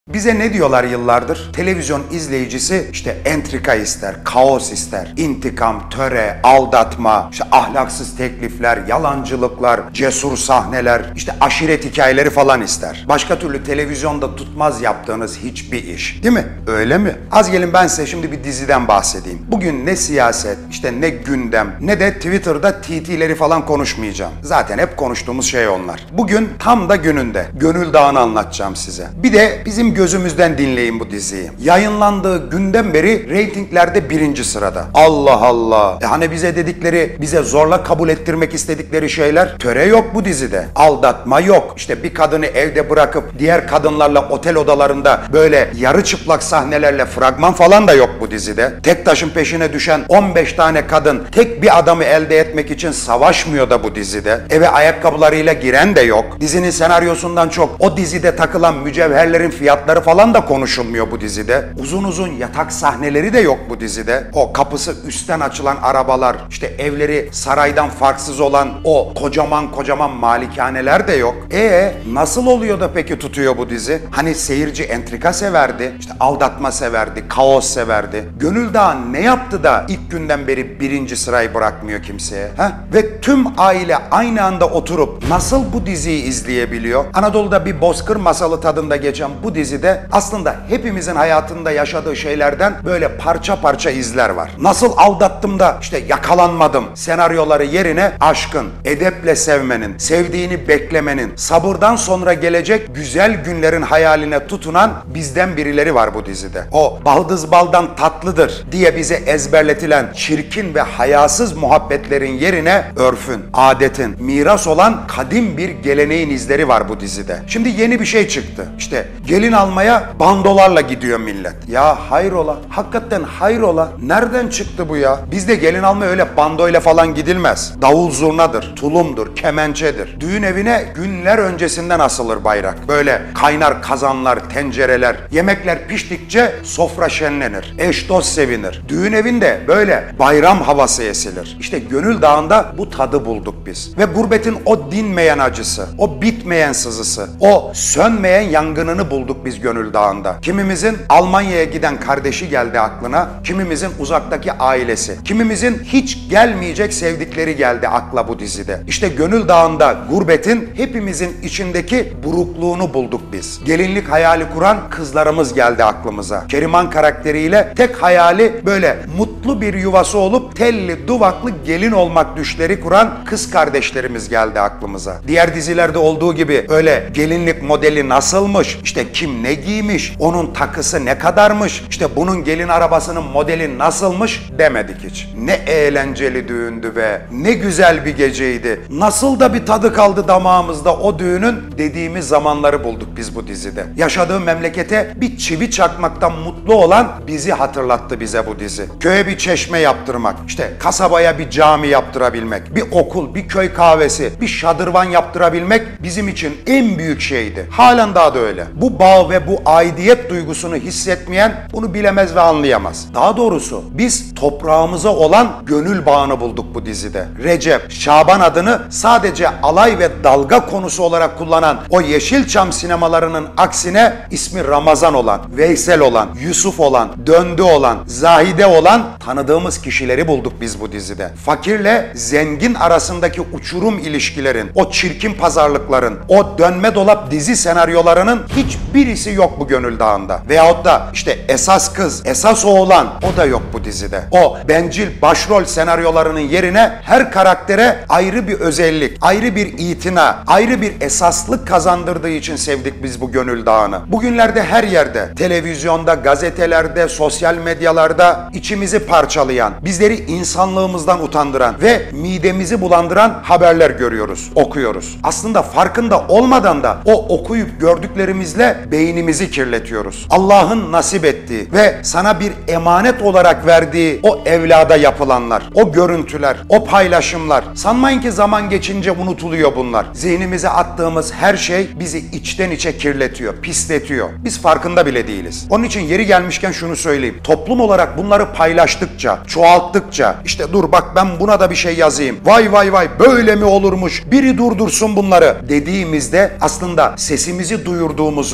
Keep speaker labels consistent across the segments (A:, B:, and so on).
A: Bize ne diyorlar yıllardır? Televizyon izleyicisi işte entrika ister, kaos ister, intikam, töre, aldatma, işte ahlaksız teklifler, yalancılıklar, cesur sahneler, işte aşiret hikayeleri falan ister. Başka türlü televizyonda tutmaz yaptığınız hiçbir iş. Değil mi? Öyle mi? Az gelin ben size şimdi bir diziden bahsedeyim. Bugün ne siyaset, işte ne gündem, ne de Twitter'da TT'leri falan konuşmayacağım. Zaten hep konuştuğumuz şey onlar. Bugün tam da gününde. Gönül Dağı'nı anlatacağım size. Bir de bizim gözümüzden dinleyin bu diziyi. Yayınlandığı günden beri reytinglerde 1. sırada. Allah Allah. Hani bize dedikleri, bize zorla kabul ettirmek istedikleri şeyler, töre yok bu dizide. Aldatma yok. İşte bir kadını evde bırakıp diğer kadınlarla otel odalarında böyle yarı çıplak sahnelerle fragman falan da yok bu dizide. Tek taşın peşine düşen 15 tane kadın tek bir adamı elde etmek için savaşmıyor da bu dizide. Eve ayakkabılarıyla giren de yok. Dizinin senaryosundan çok o dizide takılan mücevherlerin fiyatları falan da konuşulmuyor bu dizide. Uzun uzun yatak sahneleri de yok bu dizide. O kapısı üstten açılan arabalar, işte evleri saraydan farksız olan o kocaman kocaman malikaneler de yok. Nasıl oluyor da peki tutuyor bu dizi? Hani seyirci entrika severdi, işte aldatma severdi, kaos severdi. Gönül Dağı ne yaptı da ilk günden beri 1. sırayı bırakmıyor kimseye? Ve tüm aile aynı anda oturup nasıl bu diziyi izleyebiliyor? Anadolu'da bir bozkır masalı tadında geçen bu dizide aslında hepimizin hayatında yaşadığı şeylerden böyle parça parça izler var. Nasıl aldattım da işte yakalanmadım senaryoları yerine aşkın, edeple sevmenin, sevdiğini beklemenin, sabırdan sonra gelecek güzel günlerin hayaline tutunan bizden birileri var bu dizide. O baldız baldan tatlıdır diye bize ezberletilen çirkin ve hayasız muhabbetlerin yerine örfün, adetin, miras olan kadim bir geleneğin izleri var bu dizide. Şimdi yeni bir şey çıktı. İşte gelin almaya bandolarla gidiyor millet. Ya hayrola? Hakikaten hayrola? Nereden çıktı bu ya? Bizde gelin alma öyle bandoyla falan gidilmez. Davul zurnadır, tulumdur, kemençedir. Düğün evine günler öncesinden asılır bayrak. Böyle kaynar kazanlar, tencereler, yemekler piştikçe sofra şenlenir. Eş dost sevinir. Düğün evinde böyle bayram havası esilir. İşte Gönül Dağı'nda bu tadı bulduk biz. Ve gurbetin o dinmeyen acısı, o bitmeyen sızısı, o sönmeyen yangınını bulduk biz Gönül Dağı'nda. Kimimizin Almanya'ya giden kardeşi geldi aklına, kimimizin uzaktaki ailesi, kimimizin hiç gelmeyecek sevdikleri geldi akla bu dizide. İşte Gönül Dağı'nda gurbetin hepimizin içindeki burukluğunu bulduk biz. Gelinlik hayali kuran kızlarımız geldi aklımıza. Keriman karakteriyle tek hayali böyle mutlu bir yuvası olup telli duvaklı gelin olmak düşleri kuran kız kardeşlerimiz geldi aklımıza. Diğer dizilerde olduğu gibi öyle gelinlik modeli nasılmış, işte kim ne giymiş, onun takısı ne kadarmış, işte bunun gelin arabasının modeli nasılmış demedik hiç. Ne eğlenceli düğündü be, ne güzel bir geceydi. Nasıl da bir tadı kaldı damağımızda o düğünün dediğimiz zamanları bulduk biz bu dizide. Yaşadığım memlekete bir çivi çakmaktan mutlu olan bizi hatırlattı bize bu dizi. Köye bir çeşme yaptırmak, işte kasabaya bir cami yaptırabilmek, bir okul, bir köy kahvesi, bir şadırvan yaptırabilmek bizim için en büyük şeydi. Halen daha da öyle. Bu bağ ve bu aidiyet duygusunu hissetmeyen bunu bilemez ve anlayamaz. Daha doğrusu biz toprağımıza olan gönül bağını bulduk bu dizide. Recep, Şaban adını sadece alay ve dalga konusu olarak kullanan o Yeşilçam sinemalarının aksine ismi Ramazan olan, Veysel olan, Yusuf olan, Döndü olan, Zahide olan tanıdığımız kişileri bulduk biz bu dizide. Fakirle zengin arasındaki uçurum ilişkilerin, o çirkin pazarlıkların, o dönme dolap dizi senaryolarının hiçbirisi yok bu Gönül Dağı'nda. Veyahut da işte esas kız, esas oğlan o da yok bu dizide. O bencil başrol senaryolarının yerine her karaktere ayrı bir özellik, ayrı bir itina, ayrı bir esaslık kazandırdığı için sevdik biz bu Gönül Dağı'nı. Bugünlerde her yerde, televizyonda, gazetelerde, sosyal medyalarda içimizi parçalayan, bizleri insanlığımızdan utandıran ve midemizi bulandıran haberler görüyoruz, okuyoruz. Aslında farkında olmadan da o okuyup gördüklerimizle beynimizi kirletiyoruz. Allah'ın nasip ettiği ve sana bir emanet olarak verdiği o evlada yapılanlar, o görüntüler, o paylaşımlar. Sanmayın ki zaman geçince unutuluyor bunlar. Zihnimize attığımız her şey bizi içten içe kirletiyor, pisletiyor. Biz farkında bile değiliz. Onun için yeri gelmişken şunu söyleyeyim. Toplum olarak bunları paylaştıkça, çoğalttıkça, işte dur bak ben buna da bir şey yazayım. Vay vay vay böyle mi olurmuş? Biri durdursun bunları dediğimizde aslında sesimizi duyurduğumuzu ve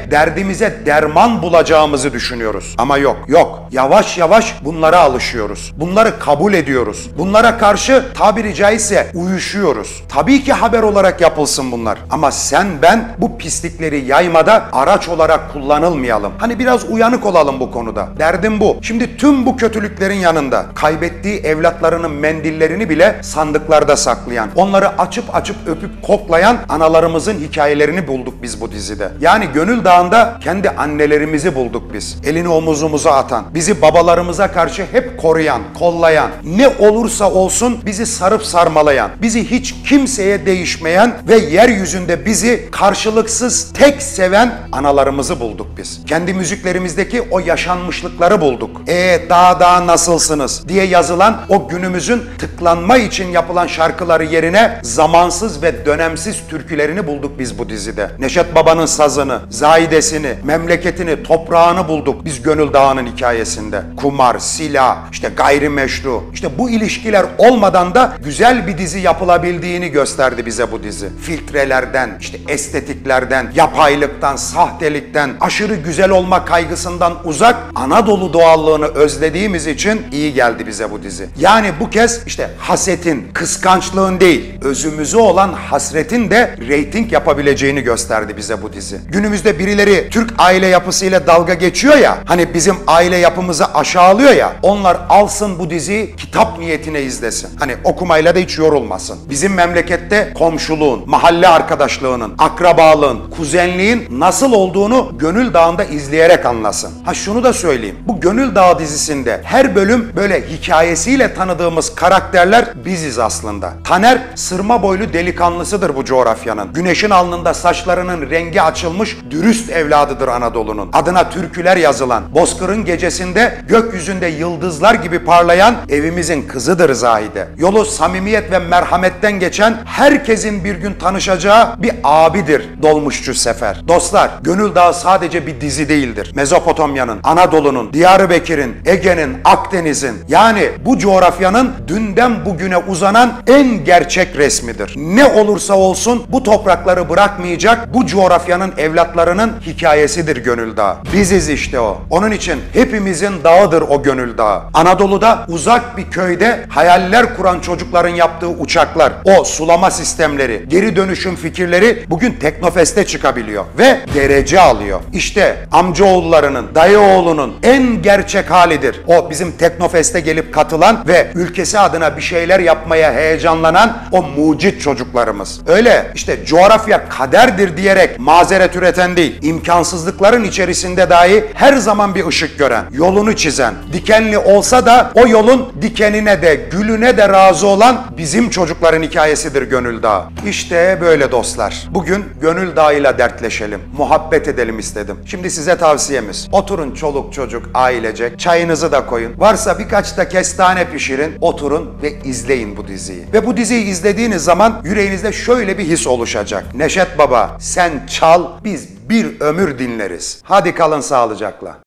A: derdimize derman bulacağımızı düşünüyoruz. Ama yok, yok. Yavaş yavaş bunlara alışıyoruz. Bunları kabul ediyoruz. Bunlara karşı tabiri caizse uyuşuyoruz. Tabii ki haber olarak yapılsın bunlar. Ama sen ben bu pislikleri yaymada araç olarak kullanılmayalım. Hani biraz uyanık olalım bu konuda. Derdim bu. Şimdi tüm bu kötülüklerin yanında kaybettiği evlatlarının mendillerini bile sandıklarda saklayan, onları açıp açıp öpüp koklayan analarımızın hikayelerini bulduk biz bu dizide. Yani Gönül Dağı'nda kendi annelerimizi bulduk biz. Elini omuzumuza atan, bizi babalarımıza karşı hep koruyan, kollayan, ne olursa olsun bizi sarıp sarmalayan, bizi hiç kimseye değişmeyen ve yeryüzünde bizi karşılıksız tek seven analarımızı bulduk biz. Kendi müziklerimizdeki o yaşanmışlıkları bulduk. Daha nasılsınız diye yazılan o günümüzün tıklanma için yapılan şarkıları yerine zamansız ve dönemsiz türkülerini bulduk biz bu dizide. Neşet Baba'nın sazını, zahidesini, memleketini, toprağını bulduk biz Gönül Dağı'nın hikayesinde. Kumar, silah, işte gayrimeşru, işte bu ilişkiler olmadan da güzel bir dizi yapılabildiğini gösterdi bize bu dizi. Filtrelerden, işte estetiklerden, yapaylıktan, sahtelikten, aşırı güzel olma kaygısından uzak Anadolu doğallığını özlediğimiz için iyi geldi bize bu dizi. Yani bu kez işte hasetin, kıskançlığın değil, özümüzü olan hasretin de reyting yapabileceğini gösterdi bize bu dizi. Günümüzde birileri Türk aile yapısıyla dalga geçiyor ya, hani bizim aile yapımızı aşağılıyor ya, onlar alsın bu diziyi kitap niyetine izlesin. Hani okumayla da hiç yorulmasın. Bizim memlekette komşuluğun, mahalle arkadaşlığının, akrabalığın, kuzenliğin nasıl olduğunu Gönül Dağı'nda izleyerek anlasın. Ha şunu da söyleyeyim. Bu Gönül Dağı dizisinde her bölüm böyle hikayesiyle tanıdığımız karakterler biziz aslında. Taner sırma boylu delikanlısıdır bu coğrafyanın. Güneşin alnında saçlarının rengi açılmış dürüst evladıdır Anadolu'nun. Adına türküler yazılan, Bozkır'ın gecesinde gökyüzünde yıldızlar gibi parlayan evimizin kızıdır Zahide. Yolu samimiyet ve merhametten geçen, herkesin bir gün tanışacağı bir abidir Dolmuşçu Sefer. Dostlar, Gönül Dağı sadece bir dizi değildir. Mezopotamya'nın, Anadolu'nun, Diyarbakır'ın, Ege'nin, Akdeniz'in, yani bu coğrafyanın dünden bugüne uzanan en gerçek resmidir. Ne olursa olsun bu toprakları bırakmayacak bu coğrafyanın evlatlarının hikayesidir Gönül Dağı. Biziz işte o. Onun için hepimizin dağıdır o Gönül Dağı. Anadolu'da uzak bir köyde hayaller kuran çocukların yaptığı uçaklar, o sulama sistemleri, geri dönüşüm fikirleri bugün Teknofest'e çıkabiliyor ve derece alıyor. İşte amcaoğullarının, dayıoğlunun en gerçek halidir. O bizim Teknofest'e gelip katılan ve ülkesi adına bir şeyler yapmaya heyecanlanan o mucit çocuklarımız. Öyle işte coğrafya kaderdir diyerek mazeret üreten değil, imkansızlıkların içerisinde dahi her zaman bir ışık gören, yolunu çizen, dikenli olsa da o yolun dikenine de gülüne de razı olan bizim çocukların hikayesidir Gönül Dağı. İşte böyle dostlar. Bugün Gönül Dağı'yla dertleşelim, muhabbet edelim istedim. Şimdi size tavsiyemiz: oturun çoluk çocuk ailecek, çayınızı da koyun. Varsa birkaç da kestane pişirin, oturun ve izleyin bu diziyi. Ve bu diziyi izlediğiniz zaman yüreğinizde şöyle bir his oluşacak: Neşet Baba sen çal, biz bir ömür dinleriz. Hadi kalın sağlıcakla.